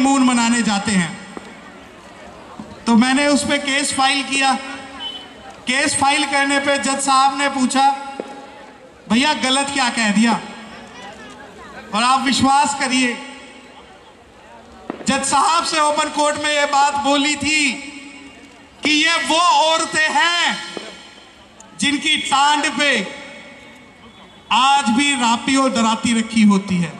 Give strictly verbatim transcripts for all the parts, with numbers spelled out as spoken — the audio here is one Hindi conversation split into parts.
हनीमून मनाने जाते हैं। तो मैंने उस पर केस फाइल किया। केस फाइल करने पे जज साहब ने पूछा, भैया गलत क्या कह दिया? और आप विश्वास करिए, जज साहब से ओपन कोर्ट में यह बात बोली थी कि ये वो औरतें हैं जिनकी टांड पे आज भी रापी और दराती रखी होती है,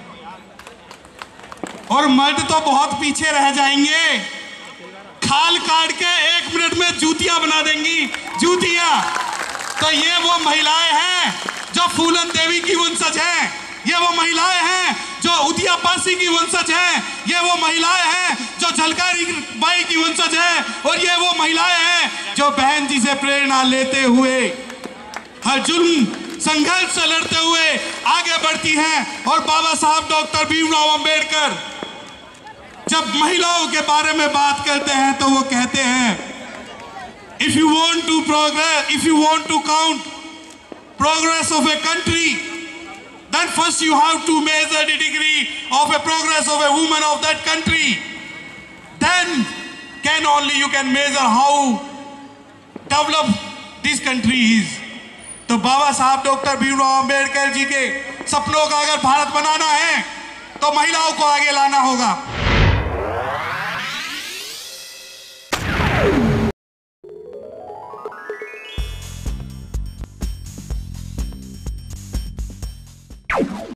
और मर्द तो बहुत पीछे रह जाएंगे, खाल काट के एक मिनट में जूतियां बना देंगी, जूतियां। तो ये वो महिलाएं हैं जो फूलन देवी की वंशज हैं, ये वो महिलाएं हैं जो उदिया पासी की वंशज हैं, ये वो महिलाएं हैं जो झलकारी बाई की वंशज हैं, और ये वो महिलाएं हैं जो बहन जी से प्रेरणा लेते हुए हर जुल्म संघर्ष से लड़ते हुए आगे बढ़ती हैं। और बाबा साहब डॉक्टर भीमराव अंबेडकर जब महिलाओं के बारे में बात करते हैं तो वो कहते हैं, if you want to progress, if you want to count progress of a country, then first you have to measure the degree of a progress of a woman of that country. Then can only you can measure how developed this country is. तो बाबा साहब डॉक्टर भीमराव अंबेडकर जी के सपनों का अगर भारत बनाना है तो महिलाओं को आगे लाना होगा।